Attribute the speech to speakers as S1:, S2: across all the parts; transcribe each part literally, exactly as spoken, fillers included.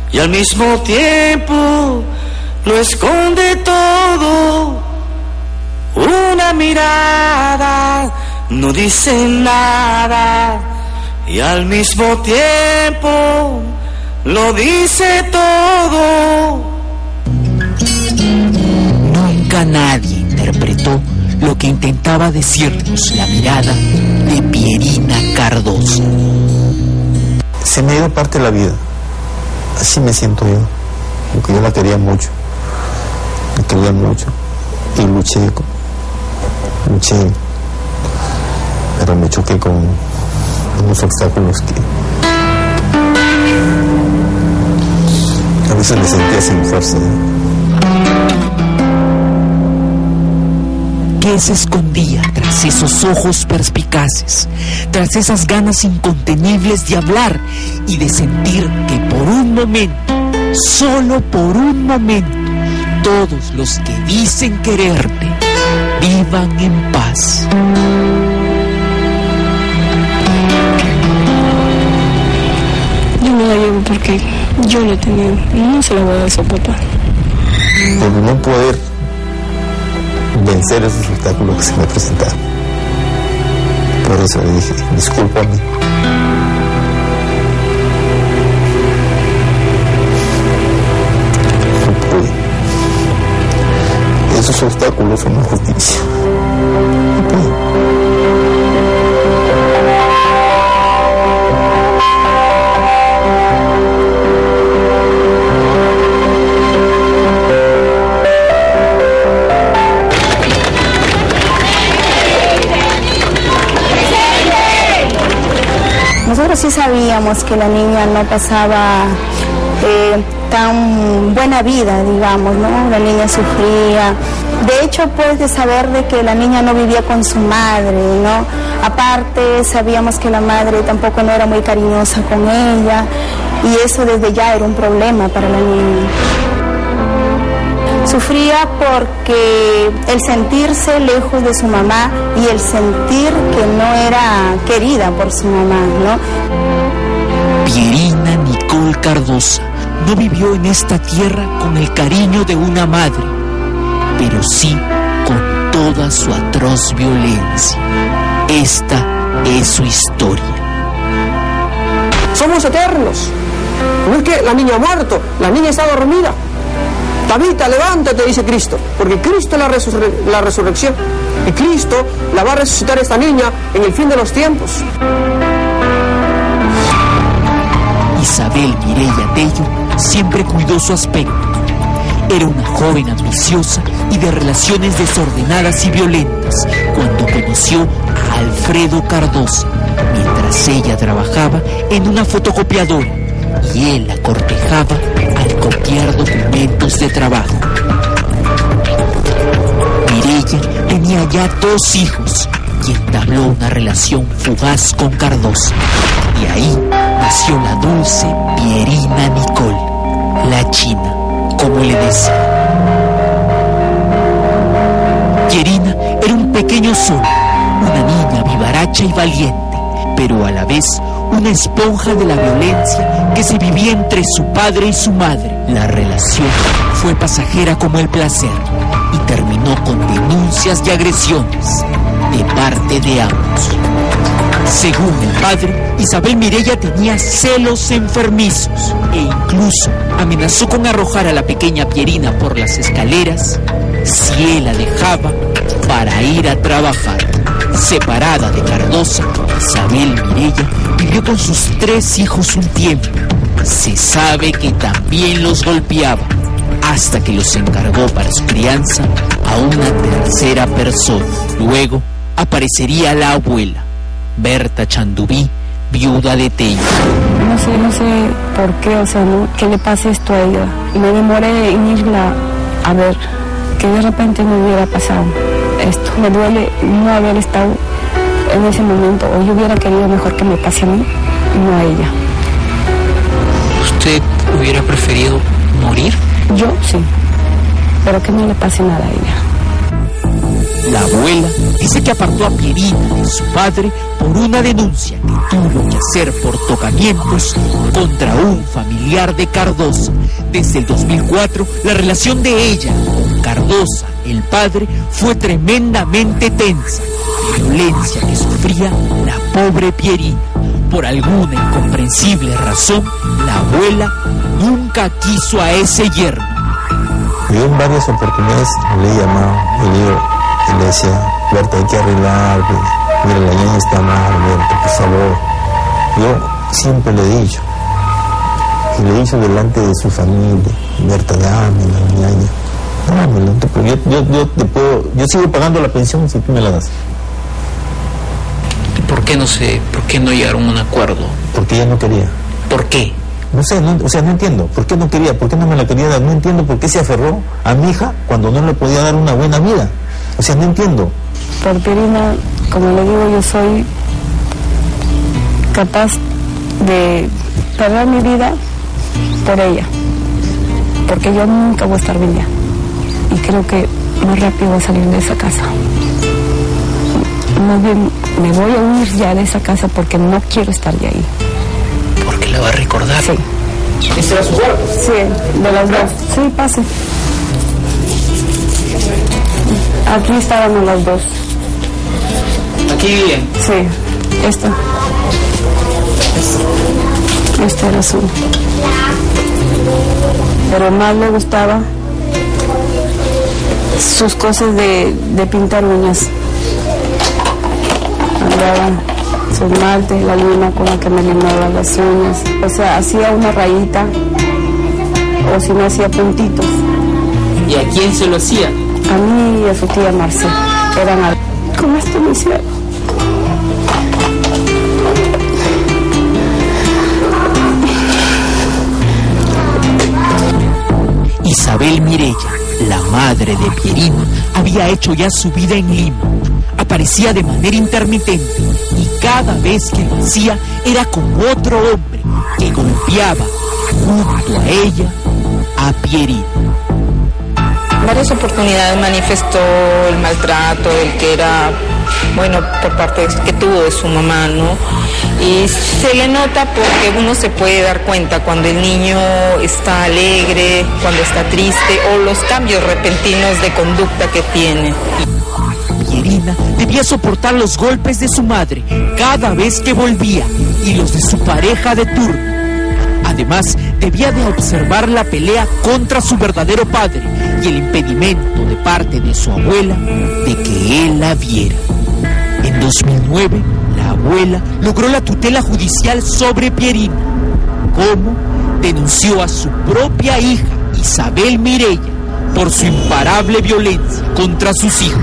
S1: y al mismo tiempo lo esconde todo. Una mirada no dice nada y al mismo tiempo lo dice todo.
S2: Nunca nadie interpretó lo que intentaba decirnos la mirada de Pierina Cardoso.
S3: Se me ha ido parte de la vida. Así me siento yo, porque yo la quería mucho, la quería mucho y luché, luché, pero me choqué con unos obstáculos que a veces me sentía sin fuerza.
S2: ¿Qué se escondía tras esos ojos perspicaces, tras esas ganas incontenibles de hablar y de sentir que por un momento, solo por un momento, todos los que dicen quererte vivan en paz?
S4: Yo me la llevo porque yo lo he tenido, no se la voy a dar a su papá.
S3: Por no poder vencer esos obstáculos que se me presentaron. Por eso le dije, discúlpame. No pude. Esos obstáculos son una justicia. No pude.
S5: Nosotros sí sabíamos que la niña no pasaba eh, tan buena vida, digamos, ¿no? La niña sufría. De hecho, pues, de saber de que la niña no vivía con su madre, ¿no? Aparte, sabíamos que la madre tampoco no era muy cariñosa con ella, y eso desde ya era un problema para la niña. Sufría porque el sentirse lejos de su mamá y el sentir que no era querida por su mamá, ¿no?
S2: Pierina Nicole Cardoso no vivió en esta tierra con el cariño de una madre, pero sí con toda su atroz violencia. Esta es su historia.
S6: Somos eternos. No es que la niña ha muerto, la niña está dormida. Tabita, levántate, dice Cristo, porque Cristo es la, resurre la resurrección, y Cristo la va a resucitar esta niña en el fin de los tiempos.
S2: Isabel Mireya Tello siempre cuidó su aspecto. Era una joven ambiciosa y de relaciones desordenadas y violentas cuando conoció a Alfredo Cardoso, mientras ella trabajaba en una fotocopiadora y él la cortejaba al copiar documentos de trabajo. Mireya tenía ya dos hijos y entabló una relación fugaz con Cardoso. Y ahí nació la dulce Pierina Nicole, la china, como le decía. Pierina era un pequeño sol, una niña vivaracha y valiente, pero a la vez una esponja de la violencia que se vivía entre su padre y su madre. La relación fue pasajera como el placer y terminó con denuncias y agresiones de parte de ambos. Según el padre, Isabel Mireya tenía celos enfermizos e incluso amenazó con arrojar a la pequeña Pierina por las escaleras si él la dejaba para ir a trabajar. Separada de Cardoso, Isabel Mireya vivió con sus tres hijos un tiempo. Se sabe que también los golpeaba, hasta que los encargó para su crianza a una tercera persona. Luego aparecería la abuela, Berta Chandubí, viuda de Tello.
S4: No sé, no sé por qué, o sea, ¿no? ¿Qué le pasa esto a ella? Y me demoré en irla a ver, que de repente me hubiera pasado esto. Me duele no haber estado en ese momento, o yo hubiera querido mejor que me pase a mí, no a ella.
S7: ¿Usted hubiera preferido morir?
S4: Yo sí, pero que no le pase nada a ella.
S2: La abuela dice que apartó a Pierina de su padre por una denuncia que tuvo que hacer por tocamientos contra un familiar de Cardosa. Desde el dos mil cuatro, la relación de ella con Cardosa, el padre, fue tremendamente tensa. Violencia que sufría la pobre Pierina. Por alguna incomprensible razón, la abuela nunca quiso a ese yerno.
S3: Yo en varias oportunidades le he llamado y le, digo, y le decía, Berta, hay que arreglar, mira, la niña está mal, Berta, por favor. Yo siempre le he dicho, y le he dicho delante de su familia, Berta, dámela, ñaña, dámela, yo, yo, yo, te puedo, yo sigo pagando la pensión si tú me la das.
S7: ¿Por qué no sé, por qué no llegaron a un acuerdo?
S3: Porque ella no quería.
S7: ¿Por qué?
S3: No sé, no, o sea, no entiendo. ¿Por qué no quería? ¿Por qué no me la quería dar? No entiendo por qué se aferró a mi hija cuando no le podía dar una buena vida. O sea, no entiendo.
S4: Por Pierina, como le digo, yo soy capaz de perder mi vida por ella. Porque yo nunca voy a estar bien ya. Y creo que más rápido voy a salir de esa casa. Más bien me voy a huir ya de esa casa porque no quiero estar ya ahí.
S7: ¿Porque la va a recordar?
S4: Sí.
S6: ¿Ese era su cuarto?
S4: Sí, de las dos. Sí, pase. Aquí estábamos las dos.
S7: ¿Aquí vivían?
S4: Sí, esta. Este era azul. Pero más le gustaba sus cosas de, de pintar uñas. Andaba su esmalte, la lima con la que me limaba las uñas. O sea, hacía una rayita o si no hacía puntitos.
S7: ¿Y a quién se lo hacía?
S4: A mí y a su tía Marce. Eran al... Con esto me hicieron.
S2: Isabel Mireya, la madre de Pierina, había hecho ya su vida en Lima. Aparecía de manera intermitente y cada vez que lo hacía era con otro hombre que golpeaba junto a ella a Pierina.
S8: Varias oportunidades manifestó el maltrato, el que era, bueno, por parte de, que tuvo de su mamá, ¿no? Y se le nota porque uno se puede dar cuenta cuando el niño está alegre, cuando está triste o los cambios repentinos de conducta que tiene.
S2: Pierina debía soportar los golpes de su madre cada vez que volvía y los de su pareja de turno. Además, debía de observar la pelea contra su verdadero padre y el impedimento de parte de su abuela de que él la viera. En dos mil nueve, la abuela logró la tutela judicial sobre Pierina. ¿Cómo? Denunció a su propia hija, Isabel Mireya, por su imparable violencia contra sus hijos.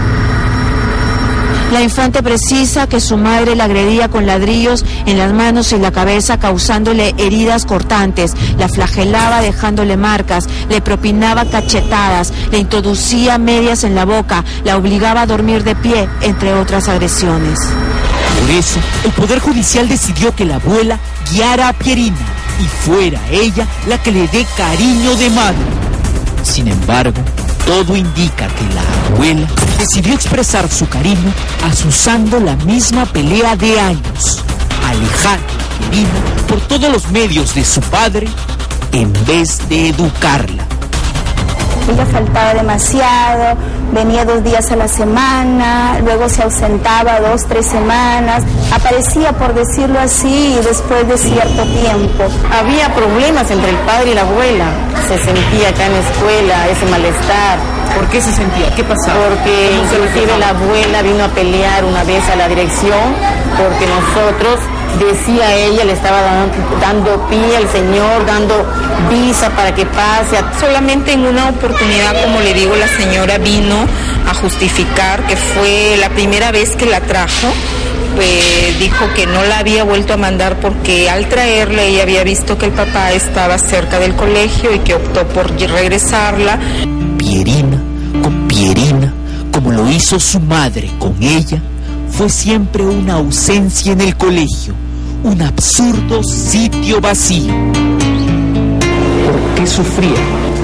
S9: La infante precisa que su madre la agredía con ladrillos en las manos y la cabeza, causándole heridas cortantes, la flagelaba dejándole marcas, le propinaba cachetadas, le introducía medias en la boca, la obligaba a dormir de pie, entre otras agresiones.
S2: Por eso, el Poder Judicial decidió que la abuela guiara a Pierina y fuera ella la que le dé cariño de madre. Sin embargo, todo indica que la abuela decidió expresar su cariño azuzando la misma pelea de años, alejando a Pierina por todos los medios de su padre en vez de educarla.
S5: Ella faltaba demasiado, venía dos días a la semana, luego se ausentaba dos, tres semanas, aparecía, por decirlo así, después de cierto tiempo.
S10: Había problemas entre el padre y la abuela, se sentía acá en la escuela ese malestar.
S7: ¿Por qué se sentía? ¿Qué pasaba?
S10: Porque inclusive la abuela vino a pelear una vez a la dirección, porque nosotros, decía ella, le estaba dando, dando pie al señor, dando visa para que pase.
S8: Solamente en una oportunidad, como le digo, la señora vino a justificar que fue la primera vez que la trajo. Pues dijo que no la había vuelto a mandar porque al traerla ella había visto que el papá estaba cerca del colegio y que optó por regresarla.
S2: Pierina con Pierina, como lo hizo su madre con ella, fue siempre una ausencia en el colegio, un absurdo sitio vacío.
S7: ¿Por qué sufría?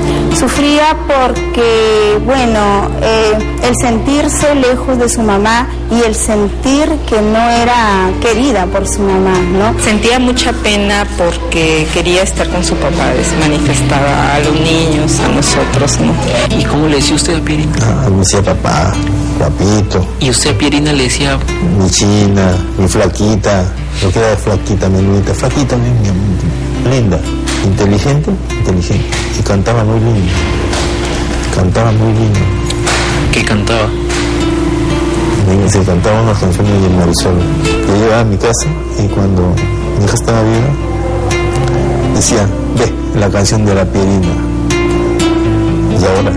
S5: Sufría porque, bueno, eh, el sentirse lejos de su mamá y el sentir que no era querida por su mamá, ¿no?
S8: Sentía mucha pena porque quería estar con su papá, se manifestaba a los niños, a nosotros, ¿no?
S7: ¿Y cómo le decía usted a Pierina?
S3: Ah, me decía papá, papito.
S7: ¿Y usted a Pierina le decía?
S3: Mi china, mi flaquita, lo que era flaquita, menudita, flaquita, mi, mi, linda, inteligente, inteligente, y cantaba muy lindo, cantaba muy lindo.
S7: ¿Qué cantaba?
S3: Y se cantaba unas canciones de Marisol. Yo llegaba a mi casa y cuando mi hija estaba viva, decía, ve, la canción de la Pierina. Y ahora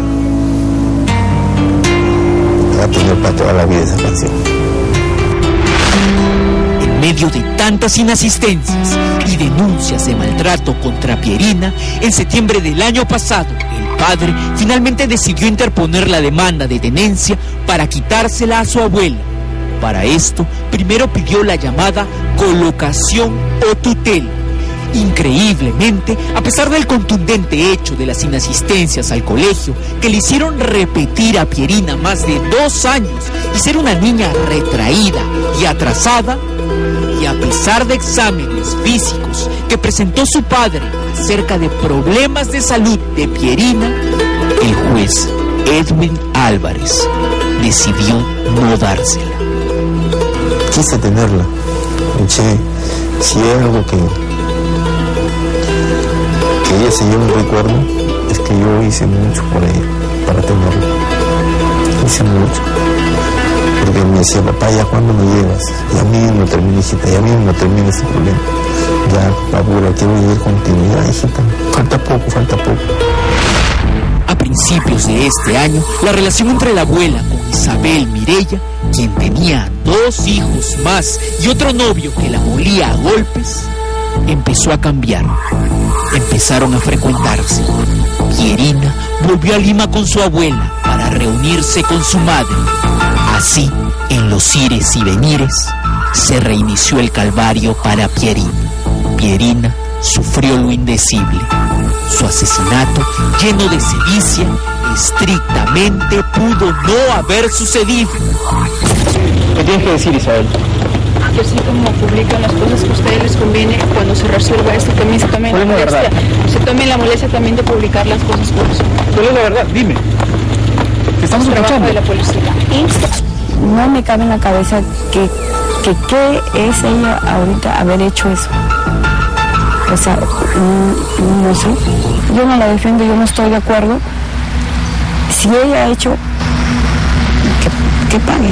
S3: va a tener para toda la vida esa canción.
S2: En medio de tantas inasistencias y denuncias de maltrato contra Pierina, en septiembre del año pasado, el padre finalmente decidió interponer la demanda de tenencia para quitársela a su abuela. Para esto, primero pidió la llamada colocación o tutela. Increíblemente, a pesar del contundente hecho de las inasistencias al colegio que le hicieron repetir a Pierina más de dos años y ser una niña retraída y atrasada, y a pesar de exámenes físicos que presentó su padre acerca de problemas de salud de Pierina, el juez Edwin Álvarez decidió no dársela.
S3: Quise tenerla, luché, si hay algo que, que ella se lleve un recuerdo, es que yo hice mucho por ella, para tenerla, hice mucho. Porque me decía, papá, ¿ya cuándo me llevas? Ya mismo termina, hijita, ya mismo termina este problema. Ya, papura, quiero vivir contigo. Ya, hijita, falta poco, falta poco.
S2: A principios de este año, la relación entre la abuela con Isabel Mireya, quien tenía dos hijos más y otro novio que la molía a golpes, empezó a cambiar. Empezaron a frecuentarse. Pierina volvió a Lima con su abuela para reunirse con su madre. Así, en los ires y venires, se reinició el calvario para Pierina. Pierina sufrió lo indecible. Su asesinato, lleno de sevicia, estrictamente pudo no haber sucedido.
S6: ¿Qué tienes que decir, Isabel?
S4: Que así como publican las cosas que a ustedes les conviene, cuando se resuelva esto también se tomen la molestia, se tomen la molestia también de publicar las cosas por eso.
S6: ¿Cuál es la verdad? Dime. Te estamos escuchando.
S4: De la policía.
S5: No me cabe en la cabeza que, que qué es ella ahorita haber hecho eso. O sea, no, no sé. Yo no la defiendo, yo no estoy de acuerdo. Si ella ha hecho, que, que pague.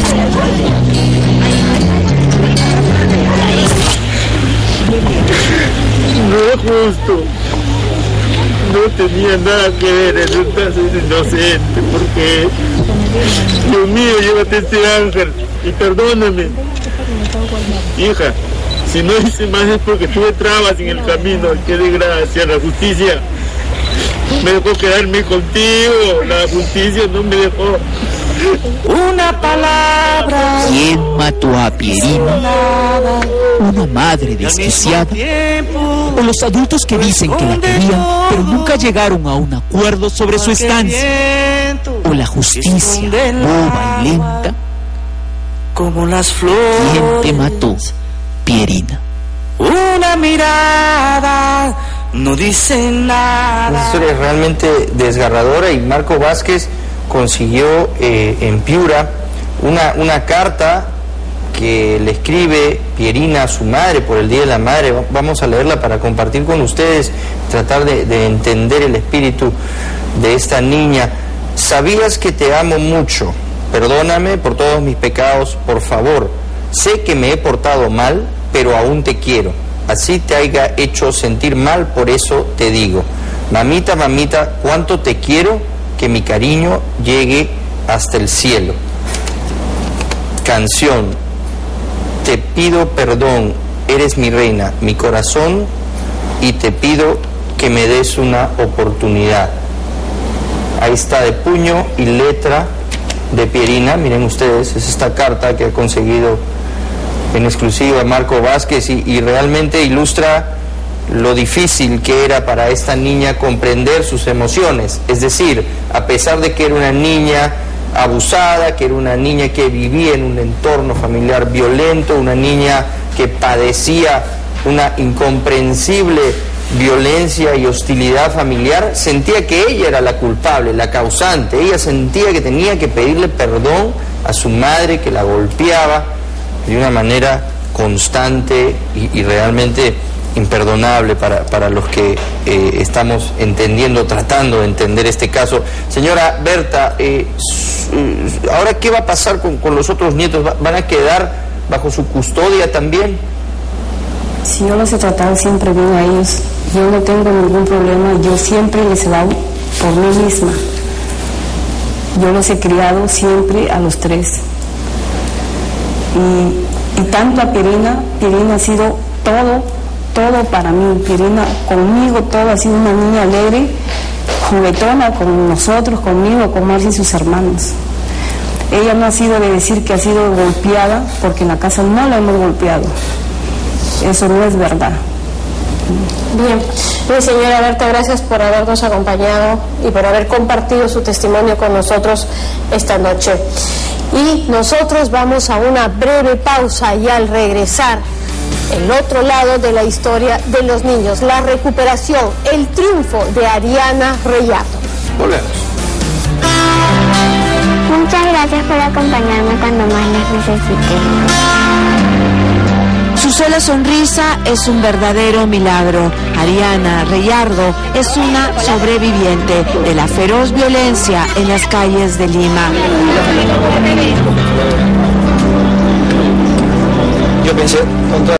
S11: No es justo. No tenía nada que ver, resulta ser inocente, porque Dios mío, llévate este ángel y perdóname. Hija, si no hice más es porque tuve trabas en el camino, qué desgracia, la justicia me dejó quedarme contigo, la justicia no me dejó.
S1: Una palabra.
S2: ¿Quién mató a Pierina? ¿Una madre desquiciada? ¿O los adultos que dicen que la querían, pero nunca llegaron a un acuerdo sobre su estancia? ¿O la justicia, boba y lenta?
S1: Como las flores.
S2: ¿Quién te mató, Pierina?
S1: Una mirada no dice nada.
S12: Esta historia es realmente desgarradora y Marco Vázquez consiguió eh, en Piura una, una carta que le escribe Pierina a su madre por el Día de la Madre. Vamos a leerla para compartir con ustedes, tratar de, de entender el espíritu de esta niña. Sabías que te amo mucho, perdóname por todos mis pecados, por favor. Sé que me he portado mal, pero aún te quiero. Así te haya hecho sentir mal, por eso te digo. Mamita, mamita, cuánto te quiero, que mi cariño llegue hasta el cielo. Canción. Te pido perdón, eres mi reina, mi corazón, y te pido que me des una oportunidad. Ahí está, de puño y letra de Pierina. Miren ustedes, es esta carta que ha conseguido en exclusiva Marco Vázquez y, y realmente ilustra lo difícil que era para esta niña comprender sus emociones. Es decir, a pesar de que era una niña abusada, que era una niña que vivía en un entorno familiar violento, una niña que padecía una incomprensible violencia y hostilidad familiar, sentía que ella era la culpable, la causante. Ella sentía que tenía que pedirle perdón a su madre, que la golpeaba de una manera constante y, y realmente imperdonable para, para los que eh, estamos entendiendo, tratando de entender este caso. Señora Berta, eh, ¿ahora qué va a pasar con, con los otros nietos? ¿Van a quedar bajo su custodia también?
S4: Si yo los he tratado siempre bien a ellos, yo no tengo ningún problema, yo siempre les he dado por mí misma. Yo los he criado siempre a los tres. Y, y tanto a Pierina, Pierina ha sido todo, todo para mí. Pierina conmigo, todo ha sido una niña alegre, juguetona con nosotros, conmigo, con Marcia y sus hermanos. Ella no ha sido de decir que ha sido golpeada, porque en la casa no la hemos golpeado. Eso no es verdad.
S13: Bien, mi señora Berta, gracias por habernos acompañado y por haber compartido su testimonio con nosotros esta noche. Y nosotros vamos a una breve pausa y al regresar, el otro lado de la historia de los niños, la recuperación, el triunfo de Ariana Reyardo.
S12: Volvemos.
S14: Muchas gracias por acompañarme cuando más les necesité.
S9: Su sola sonrisa es un verdadero milagro. Ariana Reyardo es una sobreviviente de la feroz violencia en las calles de Lima.
S12: Yo pensé, con toda